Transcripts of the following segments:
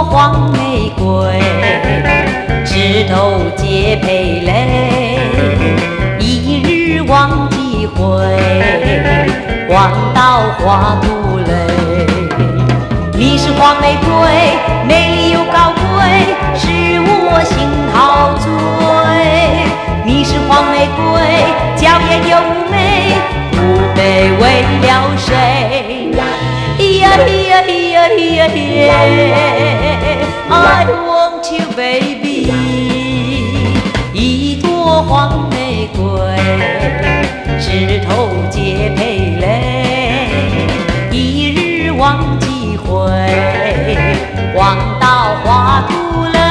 朵黄玫瑰，枝头结蓓蕾。一日忘记回，望到花吐泪。你是黄玫瑰，美丽又高贵，使我心陶醉。你是黄玫瑰，娇艳又妩媚，妩媚为了谁？呀呀呀呀呀 I want you baby， 一朵黄玫瑰，枝头结蓓蕾。一日忘记回，望到花吐泪。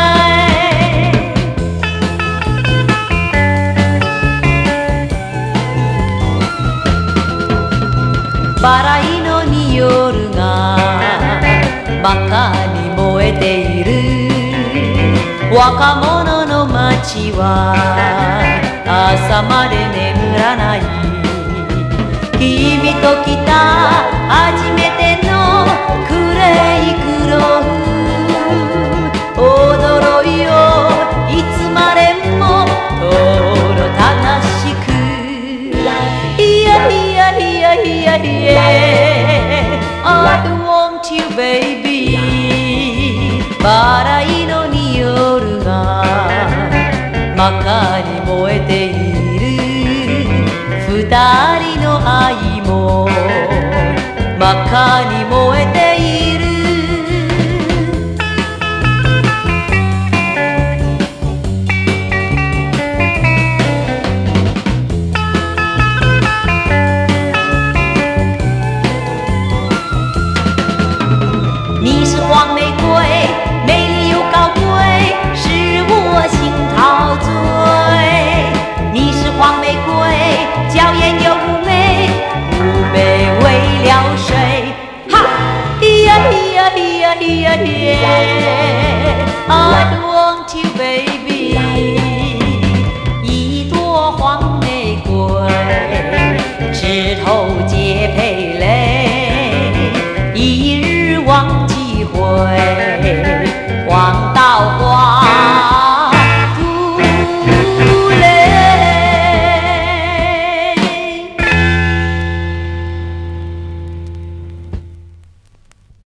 バラ色に夜が真っ赤に燃えている。若者の街は朝まで眠らない。君と来た初めてのクレイクロウ。驚いよいつまでも心正しく。いやいやいやいやいや I want you baby。 バラ色に夜が真っ赤に燃えている。二人の愛も真っ赤に燃えている。你是黄玫瑰，美丽又高贵，使我心陶醉。你是黄玫瑰，娇艳又妩媚，妩媚为了谁？哈！呀呀呀呀呀 I want you baby， 一朵黄玫瑰，枝头结蓓蕾。一日忘记回。